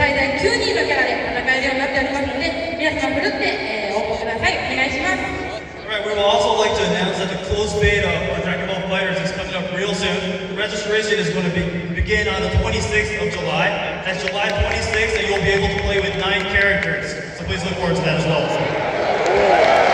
最大9人のキャラで戦えるようになっておりますので、皆様ふるって、応募ください。お願いします。 Alright, we will also like to announce that the closed beta for Dragon Ball FighterZ is coming up real soon. Registration is going to begin on the 26th of July. That's July 26th, and you'll be able to play with 9 characters. So please look forward to that as well.